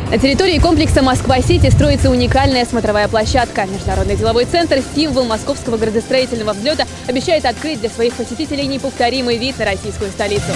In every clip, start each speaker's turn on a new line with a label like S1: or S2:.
S1: На территории комплекса «Москва-Сити» строится уникальная смотровая площадка. Международный деловой центр, символ московского градостроительного взлета, обещает открыть для своих посетителей неповторимый вид на российскую столицу.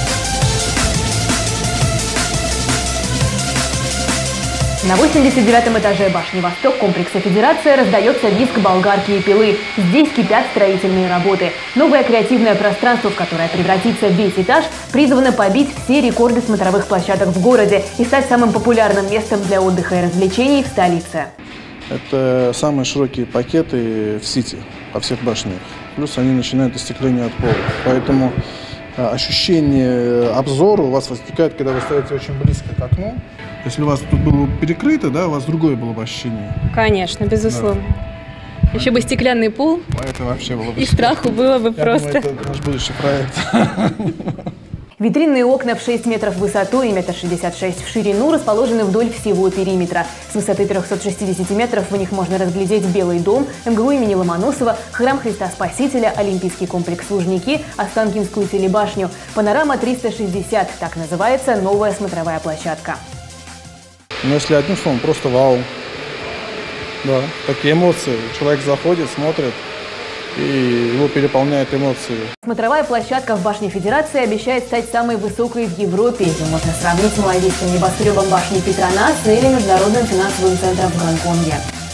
S1: На 89-м этаже башни «Восток» комплекса «Федерация» раздается визг болгарки и пилы. Здесь кипят строительные работы. Новое креативное пространство, в которое превратится весь этаж, призвано побить все рекорды смотровых площадок в городе и стать самым популярным местом для отдыха и развлечений в столице.
S2: Это самые широкие пакеты в Сити, по всех башнях. Плюс они начинают остекление от пола. Поэтому ощущение обзора у вас возникает, когда вы стоите очень близко к окну. Если у вас тут было бы перекрыто, да, у вас другое было бы ощущение.
S1: Конечно, безусловно. Да. Еще бы стеклянный пол.
S2: Это вообще было бы.
S1: И страху было бы просто.
S2: Я думаю, это наш будущий проект.
S1: Витринные окна в 6 метров в высоту и 1,66 м в ширину расположены вдоль всего периметра. С высоты 360 метров в них можно разглядеть Белый дом, МГУ имени Ломоносова, храм Христа Спасителя, Олимпийский комплекс Лужники, Останкинскую телебашню. Панорама 360 – так называется новая смотровая площадка.
S2: Но если одним словом, просто вау. Да, такие эмоции. Человек заходит, смотрит, и его переполняют эмоции.
S1: Смотровая площадка в башне Федерации обещает стать самой высокой в Европе. Ее можно сравнить с малазийским небоскребом башни Петронас или международным финансовым центром в Гонконге.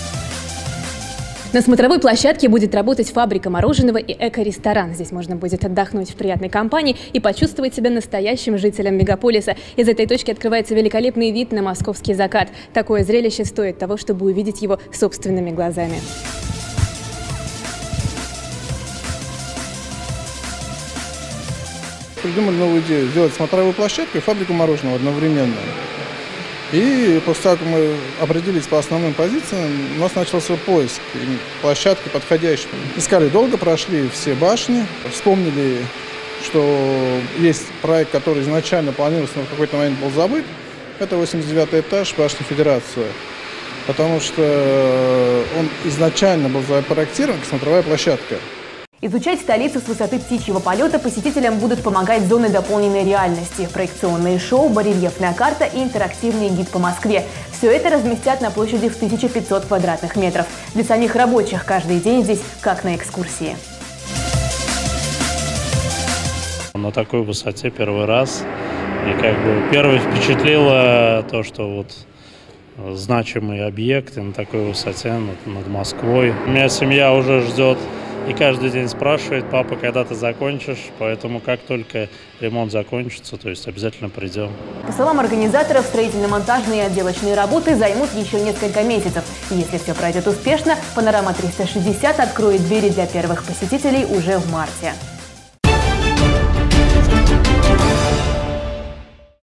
S1: На смотровой площадке будет работать фабрика мороженого и эко-ресторан. Здесь можно будет отдохнуть в приятной компании и почувствовать себя настоящим жителем мегаполиса. Из этой точки открывается великолепный вид на московский закат. Такое зрелище стоит того, чтобы увидеть его собственными глазами.
S2: Придумали новую идею сделать смотровую площадку и фабрику мороженого одновременно. И после того, как мы определились по основным позициям, у нас начался поиск площадки подходящей. Искали долго, прошли все башни, вспомнили, что есть проект, который изначально планировался, но в какой-то момент был забыт. Это 89-й этаж башни Федерации, потому что он изначально был запроектирован как смотровая площадка.
S1: Изучать столицу с высоты птичьего полета посетителям будут помогать зоны дополненной реальности, проекционные шоу, барельефная карта и интерактивный гид по Москве. Все это разместят на площади в 1500 квадратных метров. Для самих рабочих каждый день здесь как на экскурсии.
S3: На такой высоте первый раз. И первое впечатлило то, что вот значимый объект на такой высоте над Москвой. У меня семья уже ждет. И каждый день спрашивает: папа, когда ты закончишь? Поэтому как только ремонт закончится, то есть обязательно придем.
S1: По словам организаторов, строительно-монтажные и отделочные работы займут еще несколько месяцев. И если все пройдет успешно, панорама 360 откроет двери для первых посетителей уже в марте.